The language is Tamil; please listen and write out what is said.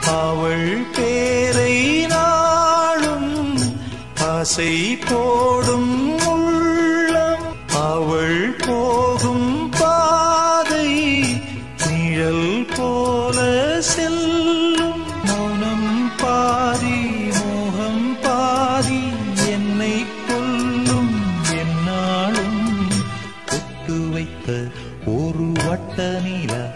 அவள் பேரை நாளும் ஆசை போடும் உள்ளம். அவள் போகும் பாதை நிழல் போல செல்லும். மௌனம் பாதி மோகம் பாதி என்னை கொல்லும். என்னாலும் ஒட்டு வைத்த ஒரு வட்ட நிலா